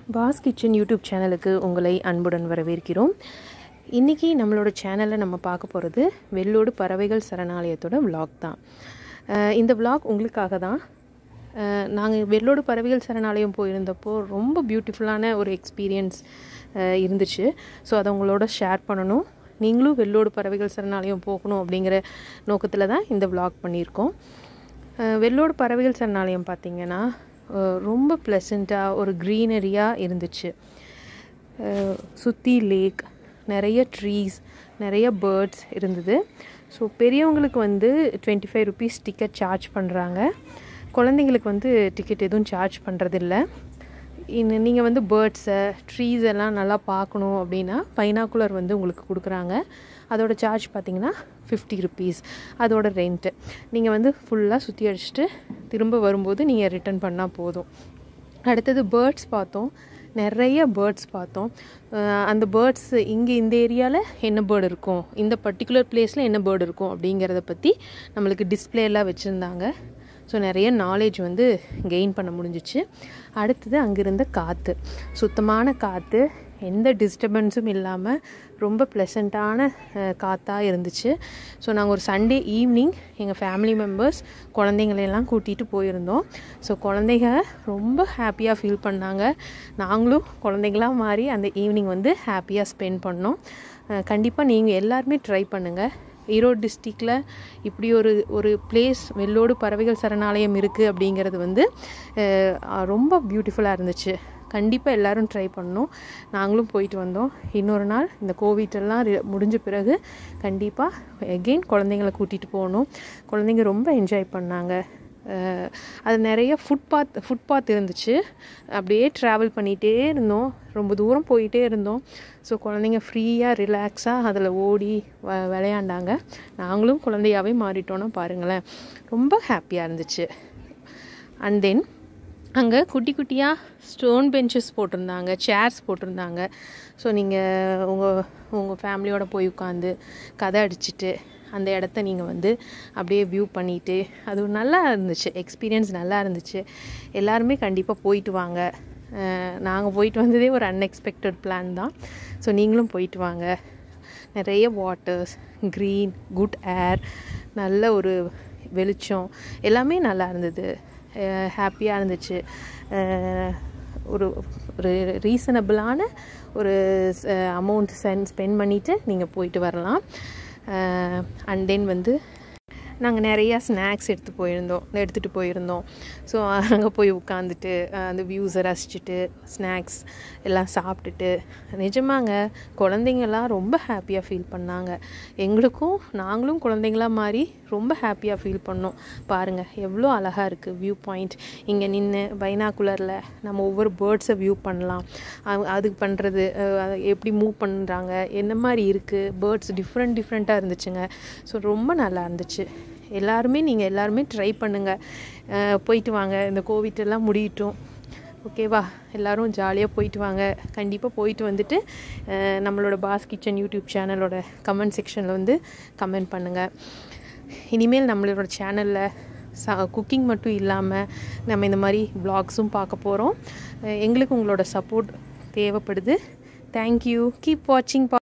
Pass kitchen YouTube சேனலுக்கு உங்களை அன்புடன் வரவேற்கிறோம். இன்றைக்கி நம்மளோட சேனலில் நம்ம பார்க்க போகிறது வெள்ளோடு பறவைகள் சரணாலயத்தோட விலாக் தான். இந்த விலாக் உங்களுக்காக தான். நாங்கள் வெள்ளோடு பறவைகள் சரணாலயம் போயிருந்தப்போ ரொம்ப பியூட்டிஃபுல்லான ஒரு எக்ஸ்பீரியன்ஸ் இருந்துச்சு. ஸோ அதை உங்களோட ஷேர் பண்ணணும். நீங்களும் வெள்ளோடு பறவைகள் சரணாலயம் போகணும் அப்படிங்கிற நோக்கத்தில் தான் இந்த விலாக் பண்ணியிருக்கோம். வெள்ளோடு பறவைகள் சரணாலயம் பார்த்திங்கன்னா ரொம்ப ப்ளசண்ட்டாக ஒரு க்ரீனரியாக இருந்துச்சு. சுற்றி லேக், நிறைய ட்ரீஸ், நிறைய பேர்ட்ஸ் இருந்தது. ஸோ பெரியவங்களுக்கு வந்து 25 rupees டிக்கெட் சார்ஜ் பண்ணுறாங்க. குழந்தைங்களுக்கு வந்து டிக்கெட் எதுவும் சார்ஜ் பண்ணுறதில்ல. நீங்கள் வந்து பேர்ட்ஸை, ட்ரீஸ் எல்லாம் நல்லா பார்க்கணும் அப்படின்னா பைனாக்குலர் வந்து உங்களுக்கு கொடுக்குறாங்க. அதோட சார்ஜ் பார்த்திங்கன்னா 50 rupees அதோட ரெண்ட்டு. நீங்கள் வந்து ஃபுல்லாக சுற்றி அடிச்சுட்டு திரும்ப வரும்போது நீங்கள் ரிட்டர்ன் பண்ணால் போதும். அடுத்தது பேர்ட்ஸ் பார்த்தோம், நிறைய பேர்ட்ஸ் பார்த்தோம். அந்த பேர்ட்ஸ் இங்கே இந்த ஏரியாவில் என்ன பேர்டு இருக்கும், இந்த பர்டிகுலர் பிளேஸில் என்ன பேர்டு இருக்கும் அப்படிங்கிறத பற்றி நம்மளுக்கு டிஸ்பிளேலாம் வச்சுருந்தாங்க. ஸோ நிறைய நாலேஜ் வந்து கெயின் பண்ண முடிஞ்சிச்சு. அடுத்தது அங்கிருந்த காற்று, சுத்தமான காற்று, எந்த டிஸ்டர்பன்ஸும் இல்லாமல் ரொம்ப ப்ளசண்ட்டான காற்றாக இருந்துச்சு. ஸோ நாங்கள் ஒரு சண்டே ஈவினிங் எங்கள் ஃபேமிலி மெம்பர்ஸ் குழந்தைங்களெல்லாம் கூட்டிகிட்டு போயிருந்தோம். ஸோ குழந்தைங்க ரொம்ப ஹாப்பியாக ஃபீல் பண்ணாங்க. நாங்களும் குழந்தைங்களாக மாறி அந்த ஈவினிங் வந்து ஹாப்பியாக ஸ்பெண்ட் பண்ணோம். கண்டிப்பாக நீங்கள் எல்லாருமே ட்ரை பண்ணுங்கள். ஈரோடு டிஸ்ட்ரிக்டில் இப்படி ஒரு பிளேஸ் வெள்ளோடு பறவைகள் சரணாலயம் இருக்குது அப்படிங்கிறது வந்து ரொம்ப பியூட்டிஃபுல்லாக இருந்துச்சு. கண்டிப்பாக எல்லோரும் ட்ரை பண்ணோம். நாங்களும் போயிட்டு வந்தோம். இன்னொரு நாள் இந்த கோவிட்டெல்லாம் முடிஞ்ச பிறகு கண்டிப்பாக எகெயின் குழந்தைங்கள கூட்டிகிட்டு போகணும். குழந்தைங்க ரொம்ப என்ஜாய் பண்ணாங்க. அது நிறைய ஃபுட்பாத் இருந்துச்சு. அப்படியே ட்ராவல் பண்ணிகிட்டே இருந்தோம், ரொம்ப தூரம் போயிட்டே இருந்தோம். ஸோ குழந்தைங்க ஃப்ரீயாக ரிலாக்ஸாக அதில் ஓடி விளையாண்டாங்க. நாங்களும் குழந்தையாகவே மாறிட்டோன்னா பாருங்களேன், ரொம்ப ஹாப்பியாக இருந்துச்சு. அண்ட் தென் அங்கே குட்டி குட்டியாக ஸ்டோன் பெஞ்சஸ் போட்டிருந்தாங்க, சேர்ஸ் போட்டிருந்தாங்க. ஸோ நீங்கள் உங்கள் ஃபேமிலியோடு போய் உட்காந்து கதை அடிச்சுட்டு அந்த இடத்த நீங்கள் வந்து அப்படியே வியூ பண்ணிவிட்டு, அது நல்லா இருந்துச்சு. எக்ஸ்பீரியன்ஸ் நல்லா இருந்துச்சு. எல்லாருமே கண்டிப்பாக போயிட்டு வாங்க. நாங்கள் போயிட்டு வந்ததே ஒரு அன்எக்ஸ்பெக்டட் பிளான் தான். ஸோ நீங்களும் போயிட்டு வாங்க. நிறைய வாட்டர்ஸ், க்ரீன், குட் ஏர், நல்ல ஒரு வெளிச்சம், எல்லாமே நல்லா இருந்தது. ஹாப்பியாக இருந்துச்சு. ஒரு ரீசனபிளான ஒரு அமௌண்ட் ஸ்பெண்ட் பண்ணிவிட்டு நீங்கள் போயிட்டு வரலாம். அண்ட் தென் வந்து நாங்கள் நிறையா ஸ்நாக்ஸ் எடுத்துகிட்டு போயிருந்தோம். ஸோ அங்கே போய் உட்காந்துட்டு அந்த வியூஸை ரசிச்சுட்டு ஸ்நாக்ஸ் எல்லாம் சாப்பிட்டுட்டு, நிஜமாங்க குழந்தைங்கள்லாம் ரொம்ப ஹாப்பியாக ஃபீல் பண்ணாங்க. நாங்களும் குழந்தைங்களாக மாறி ரொம்ப ஹாப்பியாக ஃபீல் பண்ணோம். பாருங்கள் எவ்வளோ அழகாக இருக்குது வியூ பாயிண்ட். இங்கே நின்று பைனாக்குலரில் நம்ம ஒவ்வொரு பேர்ட்ஸை வியூ பண்ணலாம். அதுக்கு பண்ணுறது எப்படி மூவ் பண்ணுறாங்க, என்ன மாதிரி இருக்குது, பேர்ட்ஸ் டிஃப்ரெண்ட்டாக இருந்துச்சுங்க. ஸோ ரொம்ப நல்லா இருந்துச்சு. நீங்கள் எல்லாருமே ட்ரை பண்ணுங்கள். போயிட்டு வாங்க. இந்த கோவிட்டெல்லாம் முடியட்டும், ஓகேவா? எல்லோரும் ஜாலியாக போயிட்டு வாங்க. கண்டிப்பாக போயிட்டு வந்துட்டு நம்மளோட பாஸ் கிச்சன் யூடியூப் சேனலோட கமெண்ட் செக்ஷனில் வந்து கமெண்ட் பண்ணுங்கள். இனிமேல் நம்மளோட சேனலில் குக்கிங் மட்டும் இல்லாமல் நம்ம இந்த மாதிரி வ்ளாக்ஸும் பார்க்க போகிறோம். எங்களுக்கு உங்களோட சப்போர்ட் தேவைப்படுது. தேங்க்யூ. கீப் வாட்சிங்.